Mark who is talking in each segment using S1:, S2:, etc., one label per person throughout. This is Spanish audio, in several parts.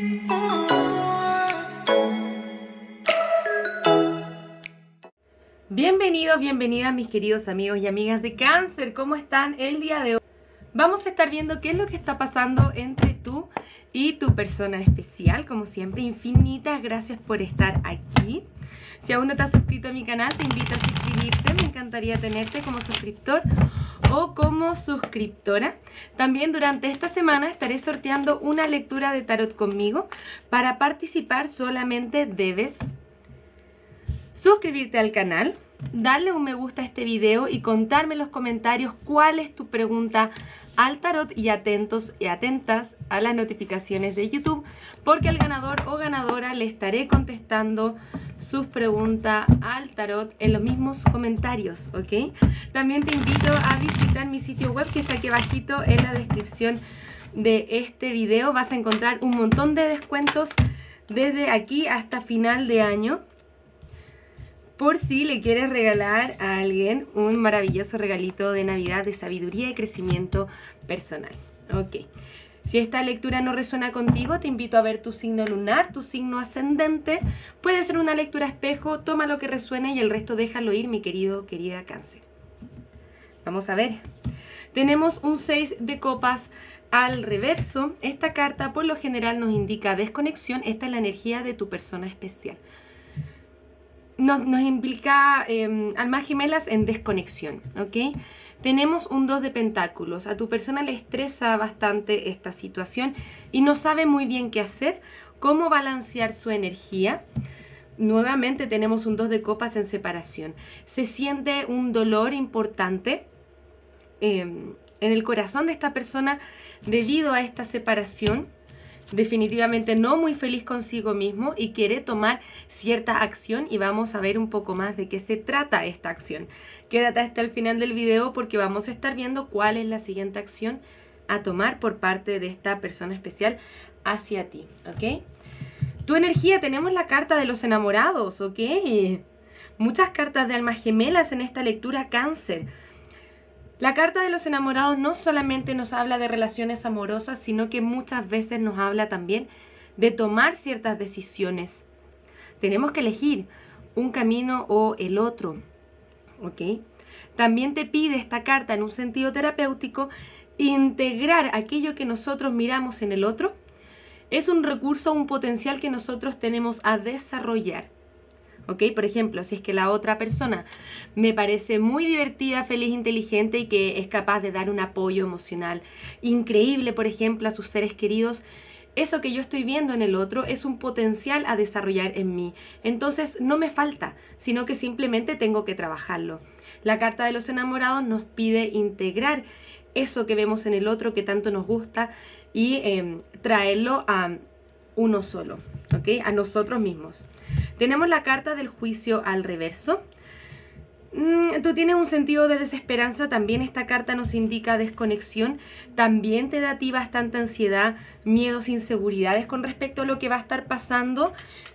S1: Bienvenidos, bienvenidas mis queridos amigos y amigas de Cáncer. ¿Cómo están el día de hoy? Vamos a estar viendo qué es lo que está pasando entre tú y tu persona especial. Como siempre, infinitas gracias por estar aquí. Si aún no te has suscrito a mi canal, te invito a suscribirte. Me encantaría tenerte como suscriptor o como suscriptora. También durante esta semana estaré sorteando una lectura de tarot conmigo. Para participar solamente debes suscribirte al canal, darle un me gusta a este video y contarme en los comentarios cuál es tu pregunta al tarot, y atentos y atentas a las notificaciones de YouTube, porque al ganador o ganadora le estaré contestando sus preguntas al tarot en los mismos comentarios, ¿ok? También te invito a visitar mi sitio web que está aquí abajito en la descripción de este video. Vas a encontrar un montón de descuentos desde aquí hasta final de año, por si le quieres regalar a alguien un maravilloso regalito de Navidad de sabiduría y crecimiento personal. Ok. Si esta lectura no resuena contigo, te invito a ver tu signo lunar, tu signo ascendente. Puede ser una lectura espejo, toma lo que resuene y el resto déjalo ir, mi querido, querida Cáncer. Vamos a ver. Tenemos un 6 de copas al reverso. Esta carta por lo general nos indica desconexión. Esta es la energía de tu persona especial. Nos implica almas gemelas en desconexión, ¿ok? Tenemos un 2 de pentáculos. A tu persona le estresa bastante esta situación y no sabe muy bien qué hacer, cómo balancear su energía. Nuevamente tenemos un 2 de copas en separación. Se siente un dolor importante en el corazón de esta persona debido a esta separación. Definitivamente no muy feliz consigo mismo y quiere tomar cierta acción, y vamos a ver un poco más de qué se trata esta acción. Quédate hasta el final del video porque vamos a estar viendo cuál es la siguiente acción a tomar por parte de esta persona especial hacia ti, ¿ok? Tu energía, tenemos la carta de los enamorados, ¿ok? Muchas cartas de almas gemelas en esta lectura, Cáncer. La carta de los enamorados no solamente nos habla de relaciones amorosas, sino que muchas veces nos habla también de tomar ciertas decisiones. Tenemos que elegir un camino o el otro, ¿ok? También te pide esta carta en un sentido terapéutico integrar aquello que nosotros miramos en el otro. Es un recurso, un potencial que nosotros tenemos a desarrollar. ¿Ok? Por ejemplo, si es que la otra persona me parece muy divertida, feliz, inteligente y que es capaz de dar un apoyo emocional increíble, por ejemplo, a sus seres queridos, eso que yo estoy viendo en el otro es un potencial a desarrollar en mí. Entonces no me falta, sino que simplemente tengo que trabajarlo. La carta de los enamorados nos pide integrar eso que vemos en el otro que tanto nos gusta y traerlo a uno solo, ¿ok? A nosotros mismos. Tenemos la carta del juicio al reverso. Tú tienes un sentido de desesperanza. También esta carta nos indica desconexión. También te da a ti bastante ansiedad, miedos, inseguridades con respecto a lo que va a estar pasando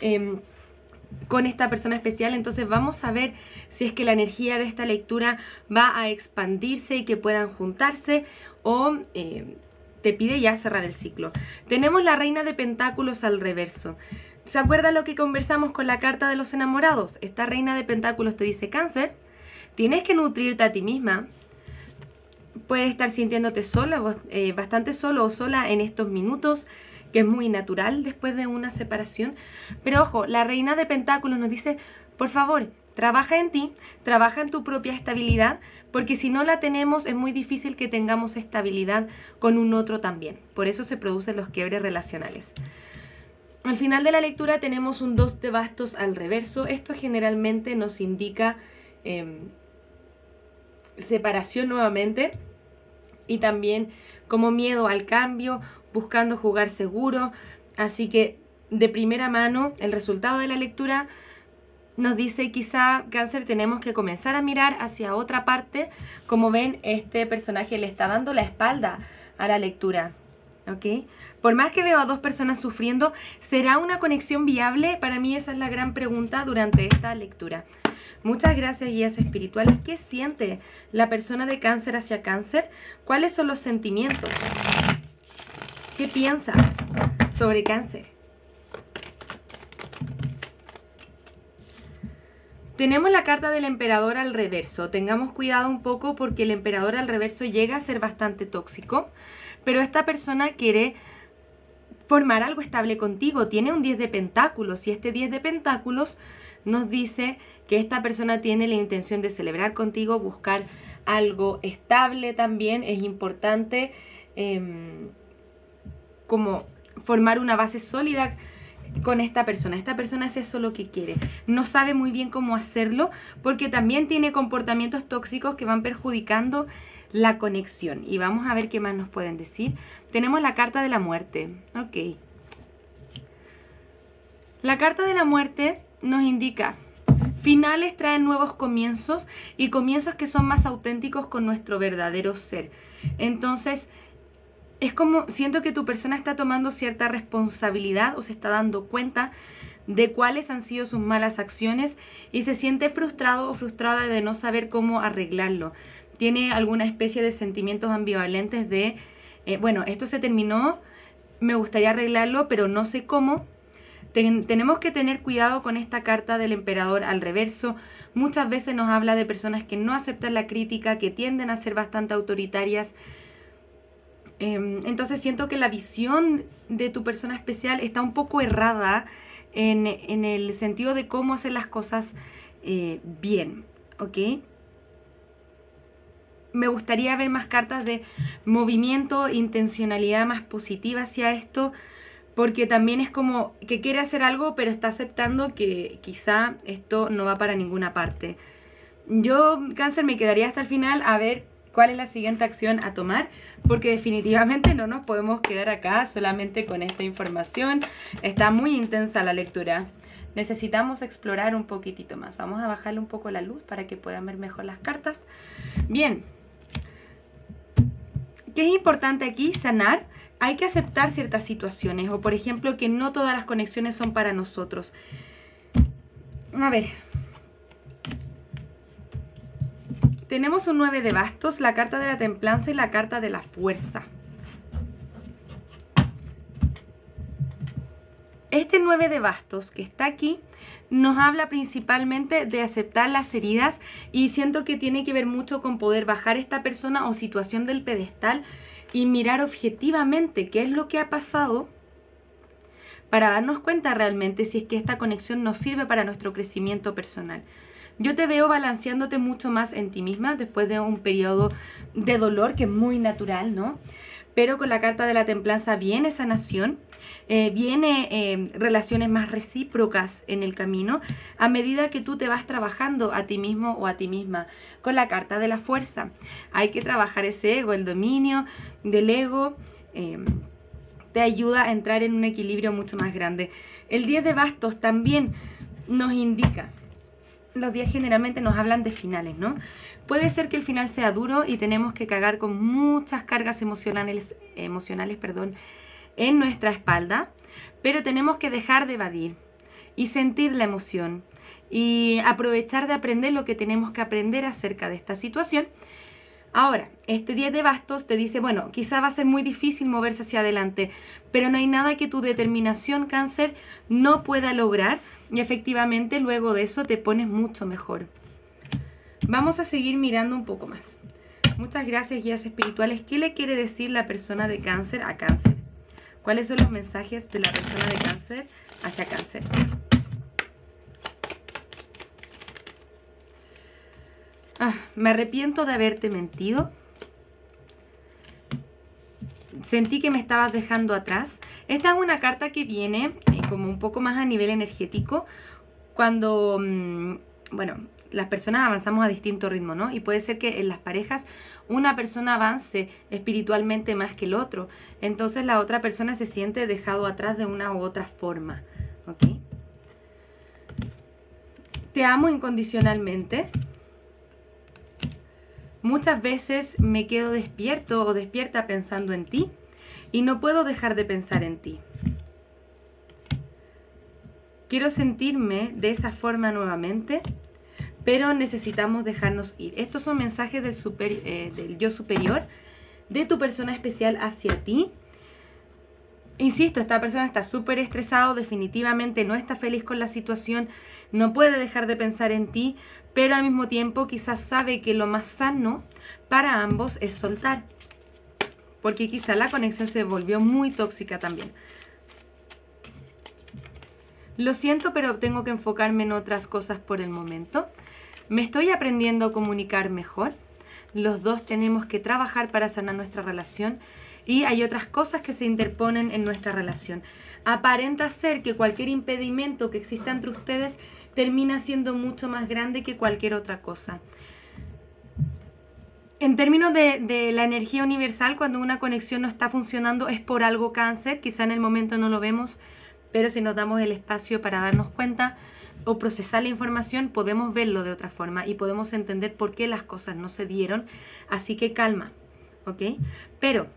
S1: con esta persona especial. Entonces vamos a ver si es que la energía de esta lectura va a expandirse y que puedan juntarse, o te pide ya cerrar el ciclo. Tenemos la reina de pentáculos al reverso. ¿Se acuerda lo que conversamos con la carta de los enamorados? Esta reina de pentáculos te dice, Cáncer, tienes que nutrirte a ti misma. Puedes estar sintiéndote sola, bastante solo o sola en estos minutos, que es muy natural después de una separación. Pero ojo, la reina de pentáculos nos dice, por favor, trabaja en ti, trabaja en tu propia estabilidad, porque si no la tenemos es muy difícil que tengamos estabilidad con un otro también. Por eso se producen los quiebres relacionales. Al final de la lectura tenemos un 2 de bastos al reverso. Esto generalmente nos indica separación nuevamente, y también como miedo al cambio, buscando jugar seguro. Así que de primera mano el resultado de la lectura nos dice, quizá, Cáncer, tenemos que comenzar a mirar hacia otra parte. Como ven, este personaje le está dando la espalda a la lectura, ¿ok? Por más que veo a dos personas sufriendo, ¿será una conexión viable? Para mí esa es la gran pregunta durante esta lectura. Muchas gracias, guías espirituales. ¿Qué siente la persona de Cáncer hacia Cáncer? ¿Cuáles son los sentimientos? ¿Qué piensa sobre Cáncer? Tenemos la carta del emperador al reverso. Tengamos cuidado un poco porque el emperador al reverso llega a ser bastante tóxico, pero esta persona quiere formar algo estable contigo. Tiene un 10 de pentáculos y este 10 de pentáculos nos dice que esta persona tiene la intención de celebrar contigo, buscar algo estable también. Es importante como formar una base sólida con esta persona. Esta persona es eso lo que quiere. No sabe muy bien cómo hacerlo porque también tiene comportamientos tóxicos que van perjudicando la conexión. Y vamos a ver qué más nos pueden decir. Tenemos la carta de la muerte. Ok. La carta de la muerte nos indica: finales traen nuevos comienzos y comienzos que son más auténticos con nuestro verdadero ser. Entonces, es como, siento que tu persona está tomando cierta responsabilidad o se está dando cuenta de cuáles han sido sus malas acciones y se siente frustrado o frustrada de no saber cómo arreglarlo. Tiene alguna especie de sentimientos ambivalentes de, bueno, esto se terminó, me gustaría arreglarlo, pero no sé cómo. Tenemos que tener cuidado con esta carta del emperador al reverso. Muchas veces nos habla de personas que no aceptan la crítica, que tienden a ser bastante autoritarias. Entonces siento que la visión de tu persona especial está un poco errada en el sentido de cómo hacer las cosas bien, ¿ok? Me gustaría ver más cartas de movimiento, intencionalidad más positiva hacia esto, porque también es como que quiere hacer algo, pero está aceptando que quizá esto no va para ninguna parte. Yo, Cáncer, me quedaría hasta el final a ver cuál es la siguiente acción a tomar, porque definitivamente no nos podemos quedar acá solamente con esta información. Está muy intensa la lectura. Necesitamos explorar un poquitito más. Vamos a bajarle un poco la luz para que puedan ver mejor las cartas. Bien. ¿Qué es importante aquí? Sanar. Hay que aceptar ciertas situaciones, o por ejemplo que no todas las conexiones son para nosotros. A ver. Tenemos un 9 de bastos, la carta de la templanza y la carta de la fuerza. Este 9 de bastos que está aquí nos habla principalmente de aceptar las heridas y siento que tiene que ver mucho con poder bajar esta persona o situación del pedestal y mirar objetivamente qué es lo que ha pasado para darnos cuenta realmente si es que esta conexión nos sirve para nuestro crecimiento personal. Yo te veo balanceándote mucho más en ti misma después de un periodo de dolor que es muy natural, ¿no? Pero con la carta de la templanza viene sanación, viene relaciones más recíprocas en el camino a medida que tú te vas trabajando a ti mismo o a ti misma. Con la carta de la fuerza hay que trabajar ese ego, el dominio del ego, te ayuda a entrar en un equilibrio mucho más grande. El 10 de bastos también nos indica, los 10 generalmente nos hablan de finales, ¿no? Puede ser que el final sea duro y tenemos que cargar con muchas cargas emocionales, en nuestra espalda, pero tenemos que dejar de evadir y sentir la emoción y aprovechar de aprender lo que tenemos que aprender acerca de esta situación. Ahora, este 10 de bastos te dice, bueno, quizá va a ser muy difícil moverse hacia adelante, pero no hay nada que tu determinación, Cáncer, no pueda lograr y efectivamente luego de eso te pones mucho mejor. Vamos a seguir mirando un poco más. Muchas gracias, guías espirituales. ¿Qué le quiere decir la persona de Cáncer a Cáncer? ¿Cuáles son los mensajes de la persona de Cáncer hacia Cáncer? Me arrepiento de haberte mentido. Sentí que me estabas dejando atrás. Esta es una carta que viene como un poco más a nivel energético cuando, bueno, las personas avanzamos a distinto ritmo, ¿no? Y puede ser que en las parejas una persona avance espiritualmente más que el otro. Entonces la otra persona se siente dejado atrás de una u otra forma, ¿ok? Te amo incondicionalmente. Muchas veces me quedo despierto o despierta pensando en ti y no puedo dejar de pensar en ti. Quiero sentirme de esa forma nuevamente, pero necesitamos dejarnos ir. Estos son mensajes del yo superior, de tu persona especial hacia ti. Insisto, esta persona está súper estresado, definitivamente no está feliz con la situación, no puede dejar de pensar en ti, pero al mismo tiempo quizás sabe que lo más sano para ambos es soltar, porque quizá la conexión se volvió muy tóxica también. Lo siento, pero tengo que enfocarme en otras cosas por el momento. Me estoy aprendiendo a comunicar mejor. Los dos tenemos que trabajar para sanar nuestra relación. Y hay otras cosas que se interponen en nuestra relación. Aparenta ser que cualquier impedimento que exista entre ustedes termina siendo mucho más grande que cualquier otra cosa. En términos de la energía universal, cuando una conexión no está funcionando es por algo, Cáncer. Quizá en el momento no lo vemos, pero si nos damos el espacio para darnos cuenta o procesar la información, podemos verlo de otra forma y podemos entender por qué las cosas no se dieron. Así que calma, ¿ok? Pero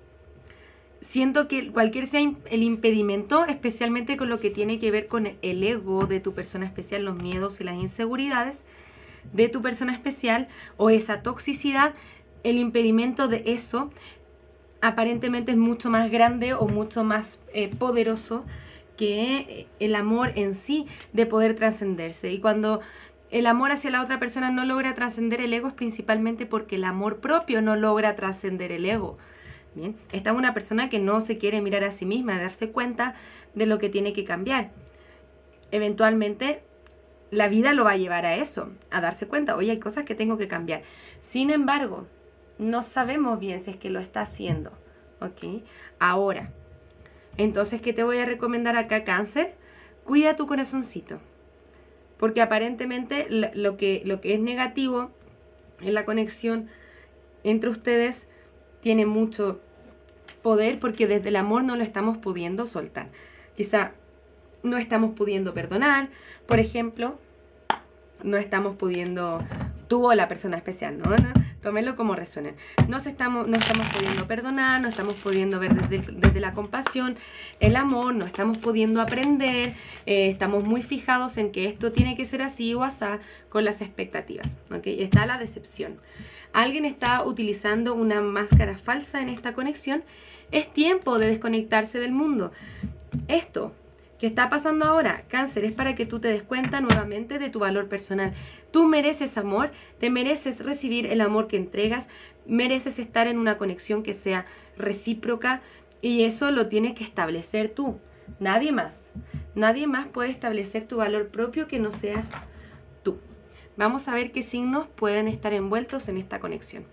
S1: siento que cualquier sea el impedimento, especialmente con lo que tiene que ver con el ego de tu persona especial, los miedos y las inseguridades de tu persona especial o esa toxicidad, el impedimento de eso aparentemente es mucho más grande o mucho más poderoso que el amor en sí de poder trascenderse. Y cuando el amor hacia la otra persona no logra trascender el ego es principalmente porque el amor propio no logra trascender el ego. Bien, esta es una persona que no se quiere mirar a sí misma, darse cuenta de lo que tiene que cambiar. Eventualmente la vida lo va a llevar a eso, a darse cuenta, oye, hay cosas que tengo que cambiar. Sin embargo, no sabemos bien si es que lo está haciendo, ¿ok? Ahora, entonces, ¿qué te voy a recomendar acá, Cáncer? Cuida tu corazoncito, porque aparentemente lo que es negativo en la conexión entre ustedes tiene mucho poder porque desde el amor no lo estamos pudiendo soltar. Quizá no estamos pudiendo perdonar, por ejemplo, no estamos pudiendo, tú o la persona especial, ¿no? Tómenlo como resuene. No estamos pudiendo perdonar, no estamos pudiendo ver desde la compasión, el amor, no estamos pudiendo aprender, estamos muy fijados en que esto tiene que ser así o asá con las expectativas, ¿ok? Está la decepción. Alguien está utilizando una máscara falsa en esta conexión. Es tiempo de desconectarse del mundo. Esto que está pasando ahora, Cáncer, es para que tú te des cuenta nuevamente de tu valor personal. Tú mereces amor, te mereces recibir el amor que entregas, mereces estar en una conexión que sea recíproca y eso lo tienes que establecer tú. Nadie más. Nadie más puede establecer tu valor propio que no seas tú. Vamos a ver qué signos pueden estar envueltos en esta conexión.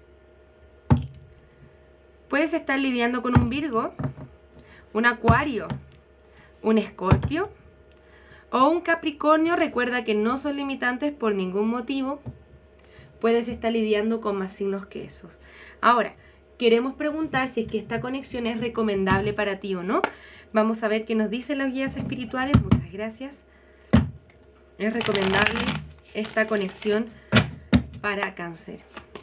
S1: Puedes estar lidiando con un Virgo, un Acuario, un Escorpio o un Capricornio. Recuerda que no son limitantes por ningún motivo. Puedes estar lidiando con más signos que esos. Ahora, queremos preguntar si es que esta conexión es recomendable para ti o no. Vamos a ver qué nos dicen los guías espirituales. Muchas gracias. Es recomendable esta conexión para Cáncer.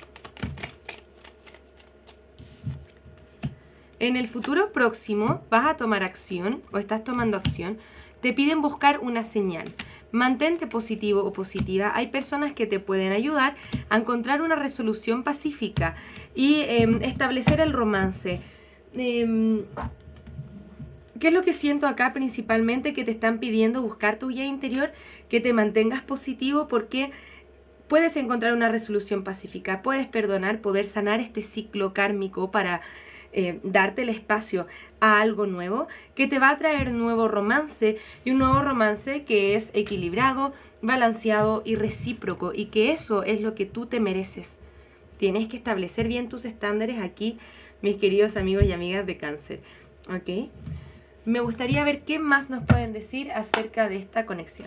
S1: En el futuro próximo vas a tomar acción o estás tomando acción. Te piden buscar una señal. Mantente positivo o positiva. Hay personas que te pueden ayudar a encontrar una resolución pacífica y establecer el romance. ¿Qué es lo que siento acá principalmente? Que te están pidiendo buscar tu guía interior, que te mantengas positivo porque puedes encontrar una resolución pacífica. Puedes perdonar, poder sanar este ciclo kármico para darte el espacio a algo nuevo que te va a traer nuevo romance y un nuevo romance que es equilibrado, balanceado y recíproco y que eso es lo que tú te mereces. Tienes que establecer bien tus estándares aquí, mis queridos amigos y amigas de Cáncer, ¿ok? Me gustaría ver qué más nos pueden decir acerca de esta conexión.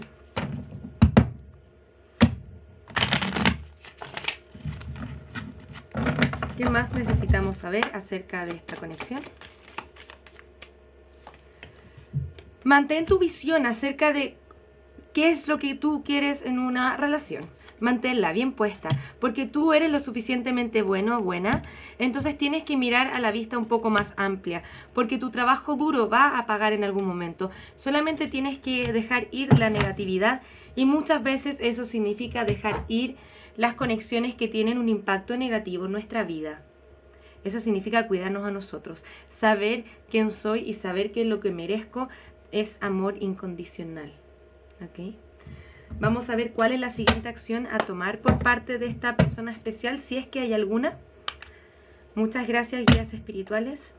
S1: ¿Qué más necesitamos saber acerca de esta conexión? Mantén tu visión acerca de qué es lo que tú quieres en una relación. Manténla bien puesta, porque tú eres lo suficientemente bueno o buena, entonces tienes que mirar a la vista un poco más amplia, porque tu trabajo duro va a pagar en algún momento. Solamente tienes que dejar ir la negatividad y muchas veces eso significa dejar ir las conexiones que tienen un impacto negativo en nuestra vida. Eso significa cuidarnos a nosotros. Saber quién soy y saber que lo que merezco es amor incondicional. ¿Ok? Vamos a ver cuál es la siguiente acción a tomar por parte de esta persona especial, si es que hay alguna. Muchas gracias, guías espirituales.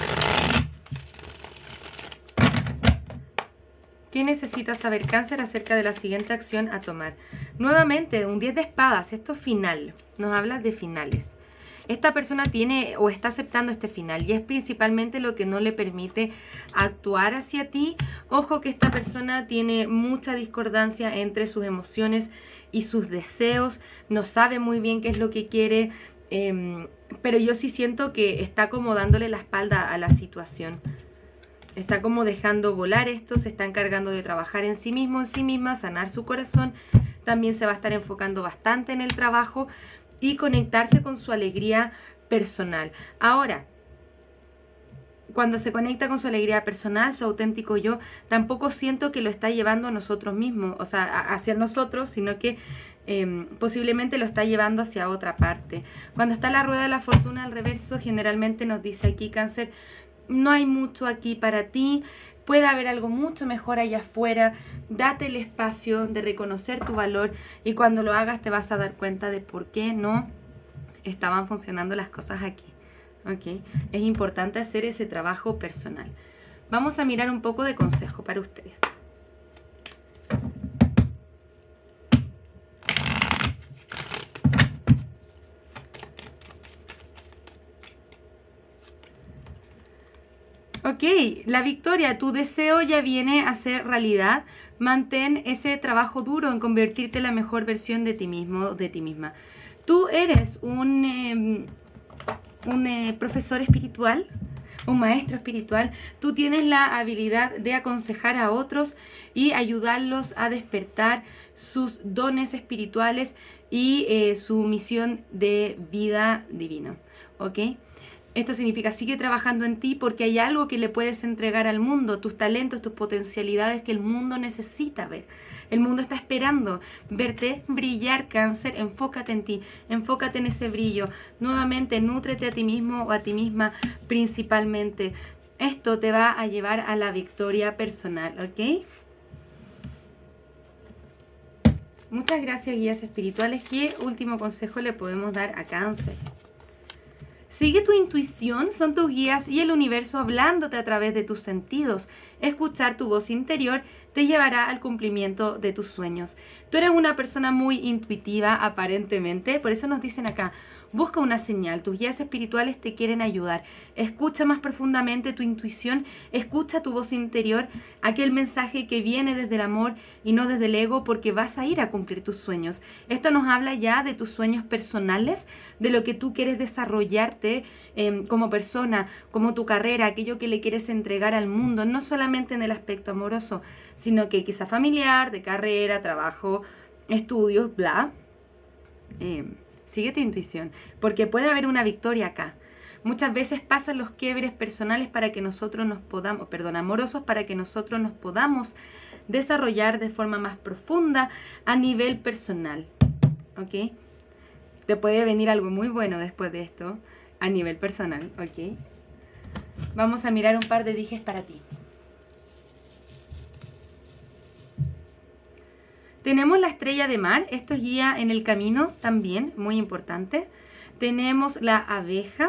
S1: ¿Qué necesita saber Cáncer acerca de la siguiente acción a tomar? Nuevamente, un 10 de espadas, esto es final, nos habla de finales. Esta persona tiene o está aceptando este final y es principalmente lo que no le permite actuar hacia ti. Ojo que esta persona tiene mucha discordancia entre sus emociones y sus deseos, no sabe muy bien qué es lo que quiere, pero yo sí siento que está como dándole la espalda a la situación. Está como dejando volar esto, se está encargando de trabajar en sí mismo, en sí misma, sanar su corazón. También se va a estar enfocando bastante en el trabajo y conectarse con su alegría personal. Ahora, cuando se conecta con su alegría personal, su auténtico yo, tampoco siento que lo está llevando a nosotros mismos, o sea, hacia nosotros, sino que posiblemente lo está llevando hacia otra parte. Cuando está la rueda de la fortuna al reverso, generalmente nos dice aquí Cáncer, no hay mucho aquí para ti, puede haber algo mucho mejor allá afuera, date el espacio de reconocer tu valor y cuando lo hagas te vas a dar cuenta de por qué no estaban funcionando las cosas aquí. ¿Okay? Es importante hacer ese trabajo personal. Vamos a mirar un poco de consejo para ustedes. Ok, la victoria, tu deseo ya viene a ser realidad. Mantén ese trabajo duro en convertirte en la mejor versión de ti mismo, de ti misma. Tú eres un profesor espiritual, un maestro espiritual. Tú tienes la habilidad de aconsejar a otros y ayudarlos a despertar sus dones espirituales y su misión de vida divina. ¿Ok? Esto significa, sigue trabajando en ti porque hay algo que le puedes entregar al mundo, tus talentos, tus potencialidades que el mundo necesita ver. El mundo está esperando verte brillar, Cáncer. Enfócate en ti, enfócate en ese brillo. Nuevamente, nútrete a ti mismo o a ti misma principalmente. Esto te va a llevar a la victoria personal, ¿ok? Muchas gracias, guías espirituales. ¿Qué último consejo le podemos dar a Cáncer? Sigue tu intuición, son tus guías y el universo hablándote a través de tus sentidos. Escuchar tu voz interior te llevará al cumplimiento de tus sueños. Tú eres una persona muy intuitiva aparentemente, por eso nos dicen acá, busca una señal, tus guías espirituales te quieren ayudar. Escucha más profundamente tu intuición, escucha tu voz interior, aquel mensaje que viene desde el amor y no desde el ego, porque vas a ir a cumplir tus sueños. Esto nos habla ya de tus sueños personales, de lo que tú quieres desarrollarte como persona, como tu carrera, aquello que le quieres entregar al mundo, no solamente en el aspecto amoroso, sino que quizá familiar, de carrera, trabajo, estudios, bla. Sigue tu intuición, porque puede haber una victoria acá. Muchas veces pasan los quiebres personales para que nosotros nos podamos, amorosos, para que nosotros nos podamos desarrollar de forma más profunda a nivel personal. ¿Ok? Te puede venir algo muy bueno después de esto a nivel personal. ¿Ok? Vamos a mirar un par de dijes para ti. Tenemos la estrella de mar, esto es guía en el camino también, muy importante. Tenemos la abeja.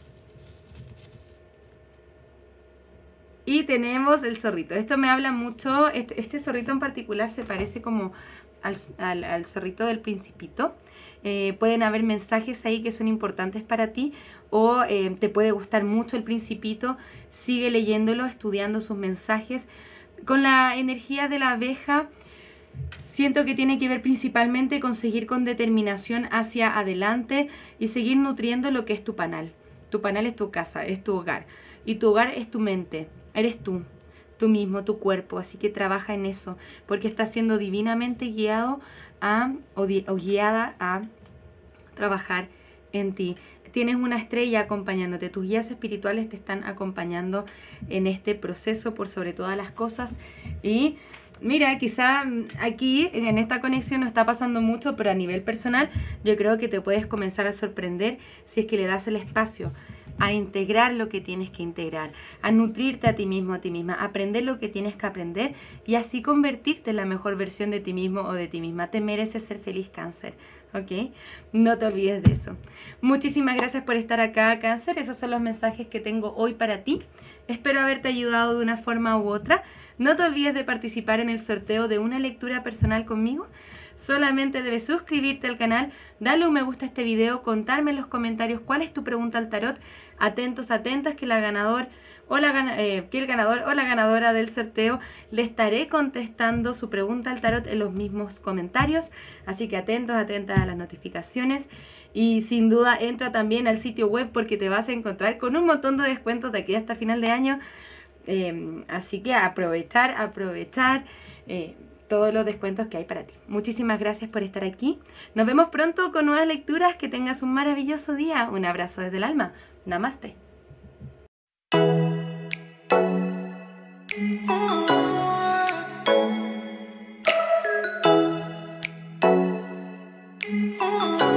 S1: Y tenemos el zorrito. Esto me habla mucho, este zorrito en particular se parece como al zorrito del Principito. Pueden haber mensajes ahí que son importantes para ti o te puede gustar mucho el Principito. Sigue leyéndolo, estudiando sus mensajes. Con la energía de la abeja, siento que tiene que ver principalmente con seguir con determinación hacia adelante y seguir nutriendo lo que es tu panal. Tu panal es tu casa, es tu hogar. Y tu hogar es tu mente, eres tú mismo, tu cuerpo. Así que trabaja en eso, porque estás siendo divinamente guiado o guiada a trabajar en ti. Tienes una estrella acompañándote, tus guías espirituales te están acompañando en este proceso por sobre todas las cosas. Y mira, quizá aquí en esta conexión no está pasando mucho, pero a nivel personal yo creo que te puedes comenzar a sorprender si es que le das el espacio. a integrar lo que tienes que integrar, a nutrirte a ti mismo, a ti misma, a aprender lo que tienes que aprender y así convertirte en la mejor versión de ti mismo o de ti misma. Te mereces ser feliz, Cáncer, ¿ok? No te olvides de eso. Muchísimas gracias por estar acá, Cáncer. Esos son los mensajes que tengo hoy para ti. Espero haberte ayudado de una forma u otra. No te olvides de participar en el sorteo de una lectura personal conmigo. Solamente debes suscribirte al canal, darle un me gusta a este video, contarme en los comentarios cuál es tu pregunta al tarot. Atentos, atentas, que el ganador o la ganadora del sorteo le estaré contestando su pregunta al tarot en los mismos comentarios. Así que atentos, atentas a las notificaciones. Y sin duda entra también al sitio web porque te vas a encontrar con un montón de descuentos de aquí hasta final de año. Así que aprovechar todos los descuentos que hay para ti. Muchísimas gracias por estar aquí. Nos vemos pronto con nuevas lecturas. Que tengas un maravilloso día. Un abrazo desde el alma. Namaste.
S2: Oh